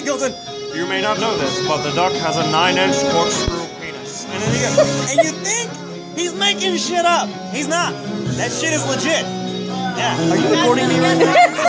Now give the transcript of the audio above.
goes in, you may not know this, but the duck has a 9-inch corkscrew penis. And then he goes, and you think he's making shit up. He's not. That shit is legit. Yeah. Are you recording me right now?